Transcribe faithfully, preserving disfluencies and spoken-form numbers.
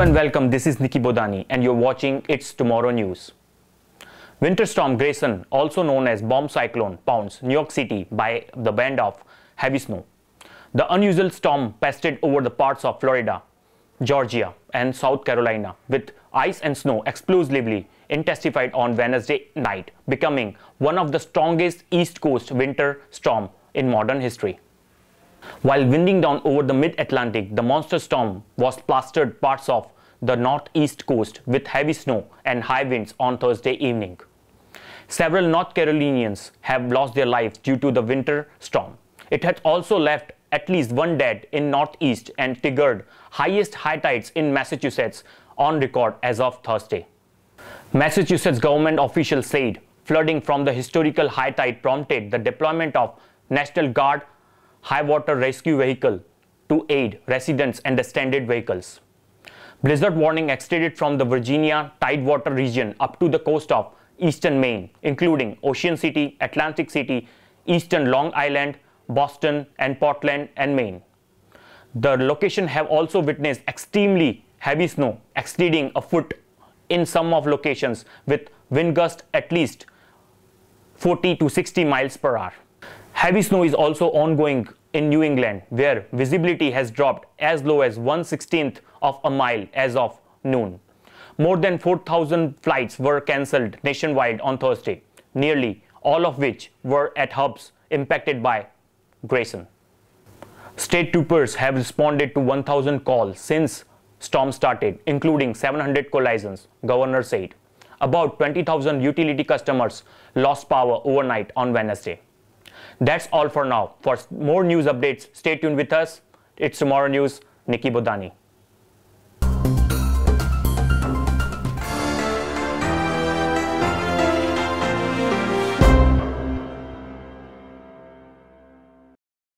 and welcome. This is Nikki Bodani and you're watching It's Tomorrow News. Winter Storm Grayson, also known as bomb cyclone, pounds New York City by the band of heavy snow. The unusual storm pested over the parts of Florida, Georgia and South Carolina with ice and snow explosively intensified on Wednesday night, becoming one of the strongest East Coast winter storm in modern history. While winding down over the mid-Atlantic, the monster storm was plastered parts of the northeast coast with heavy snow and high winds on Thursday evening. Several North Carolinians have lost their lives due to the winter storm. It has also left at least one dead in northeast and triggered highest high tides in Massachusetts on record as of Thursday. Massachusetts government officials said flooding from the historical high tide prompted the deployment of National Guard high water rescue vehicle to aid residents and extended vehicles. Blizzard warning extended from the Virginia Tidewater region up to the coast of eastern Maine, including Ocean City, Atlantic City, eastern Long Island, Boston, and Portland and Maine. The location have also witnessed extremely heavy snow exceeding a foot in some of locations with wind gusts at least forty to sixty miles per hour. Heavy snow is also ongoing in New England, where visibility has dropped as low as one sixteenth of a mile as of noon. More than four thousand flights were cancelled nationwide on Thursday, nearly all of which were at hubs impacted by Grayson. State troopers have responded to one thousand calls since storm started, including seven hundred collisions, governor said. About twenty thousand utility customers lost power overnight on Wednesday. That's all for now. For more news updates, stay tuned with us. It's Tomorrow News, Nikki Bodani.